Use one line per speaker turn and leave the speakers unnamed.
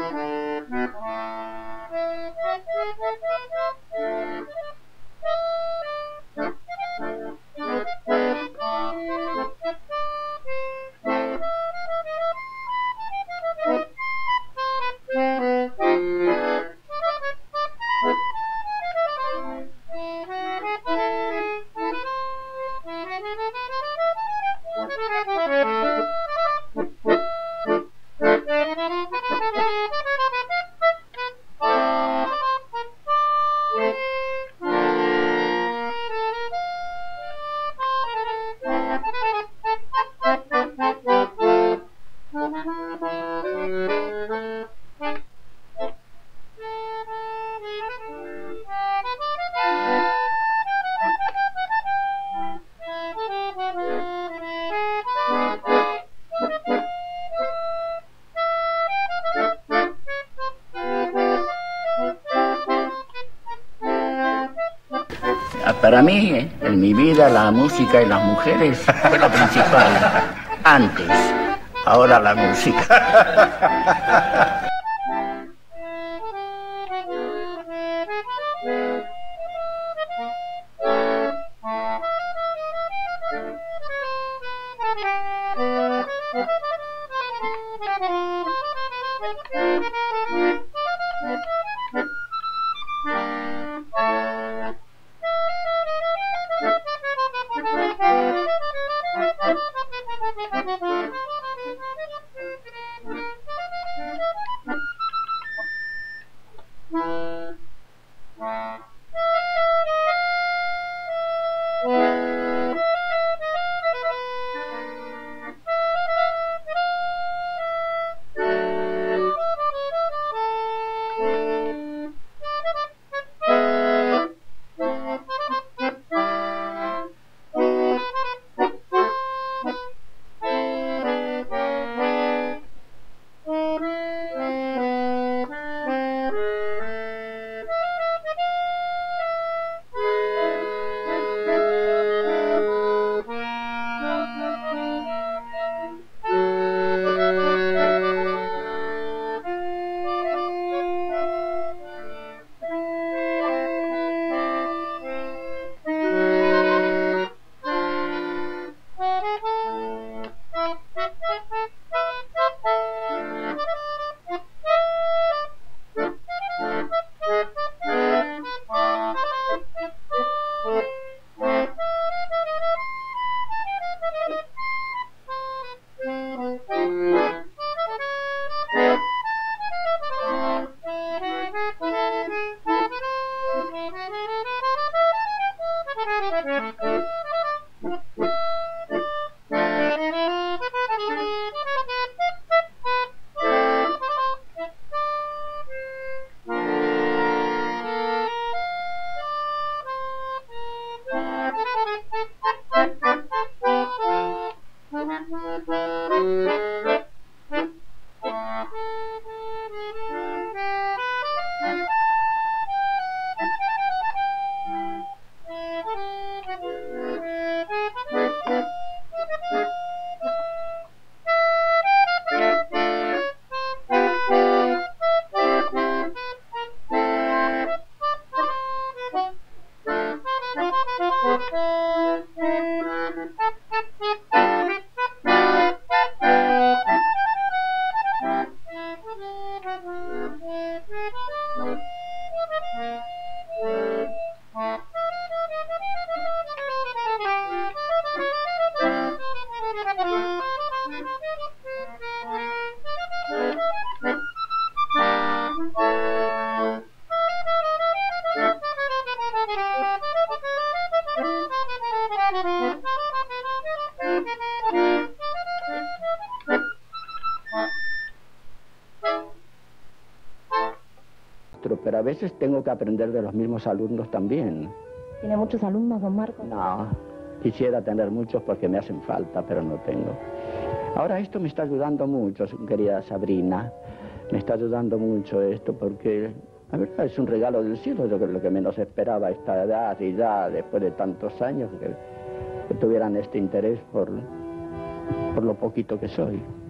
Para mí, en mi vida, la música y las mujeres fue lo principal. Antes, ahora la música. Pero a veces tengo que aprender de los mismos alumnos también.
¿Tiene muchos alumnos, don Marcos?
No, quisiera tener muchos porque me hacen falta, pero no tengo. Ahora esto me está ayudando mucho, querida Sabrina. Me está ayudando mucho esto porque, la verdad, es un regalo del cielo. Yo creo que lo que menos esperaba a esta edad y ya después de tantos años que tuvieran este interés por lo poquito que soy.